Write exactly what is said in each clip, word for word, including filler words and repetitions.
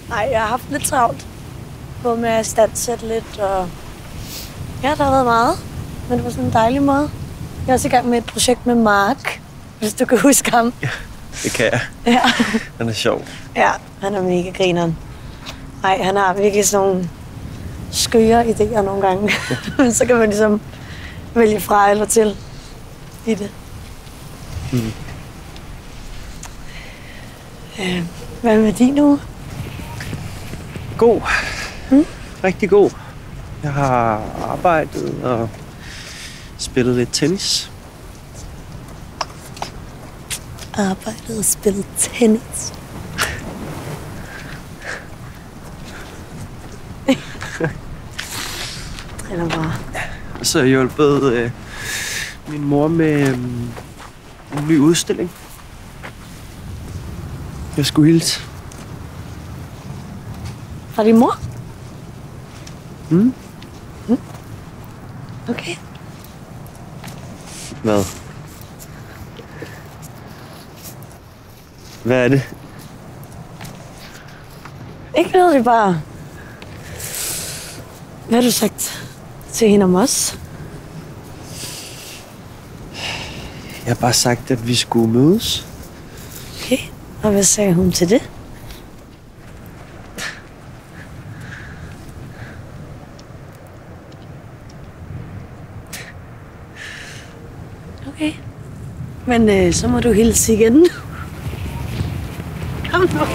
Nej, jeg har haft lidt travlt. Både med at standsætte lidt, og ja, der har været meget. Men det var sådan en dejlig måde. Jeg er også i gang med et projekt med Mark, hvis du kan huske ham. Ja, det kan jeg. Ja. Han er sjov. Ja, han er mega grineren. Nej, han har virkelig sådan nogle skøre idéer nogle gange. Men så kan man ligesom vælge fra eller til i det. Mm. Øh, hvad med din uge? God. Mm? Rigtig god. Jeg har arbejdet og spillet lidt tennis. Arbejdet og spillet tennis. Driller bare. Så har jeg hjulpet øh, min mor med øh, en ny udstilling. Jeg skulle hilse. Fra din mor? Mm? Mm. Okay. Hvad? Hvad er det? Ikke noget, det er bare... Hvad har du sagt til hende om os? Jeg har bare sagt, at vi skulle mødes. Okay. Og hvad sagde hun til det? Okay. Men øh, så må du hilse igen. Kom nu.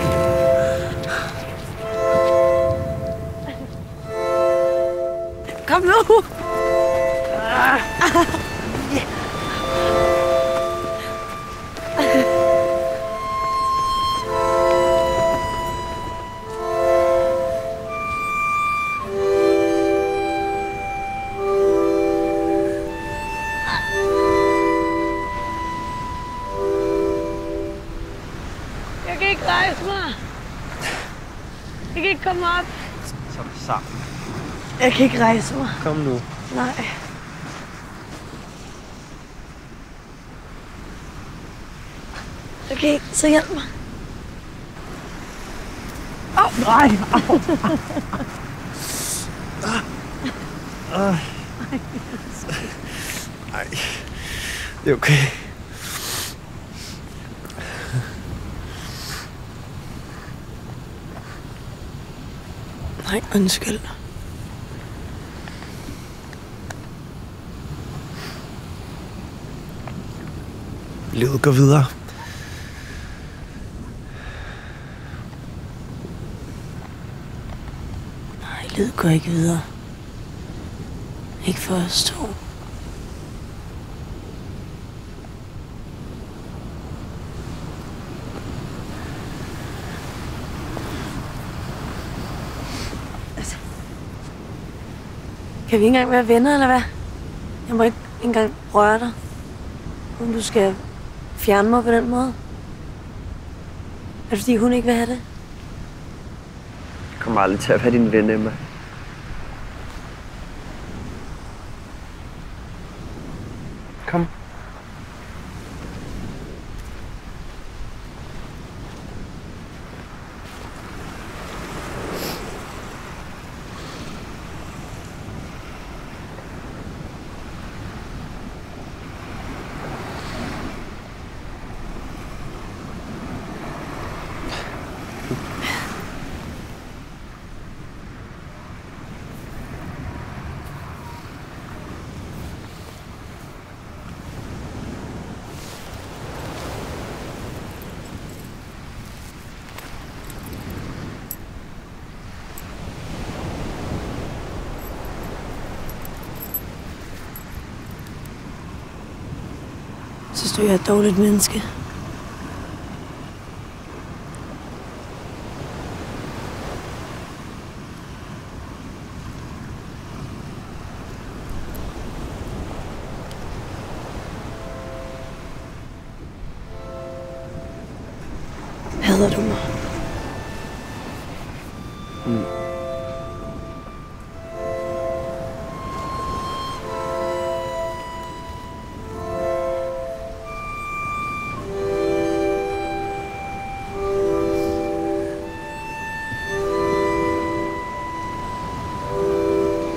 Kom nu. Ah. Yeah. Jeg kan ikke rejse mig. Jeg kan ikke komme op. Så er vi sammen. Jeg kan ikke rejse mig. Kom nu. Nej. Okay, så hjælp mig. Åh, oh, nej. Nej, det er okay. Nej, undskyld. Livet går videre. Nej, livet går ikke videre. Ikke for os to. Altså, kan vi ikke engang være venner, eller hvad? Jeg må ikke engang røre dig. Uden du skal fjerne mig på den måde. Er det fordi, hun ikke vil have det? Jeg kommer aldrig til at være din ven, Emma. Kom. Synes du, jeg er et dårligt menneske? Hader du mig? Mm.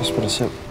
Pas på dig selv.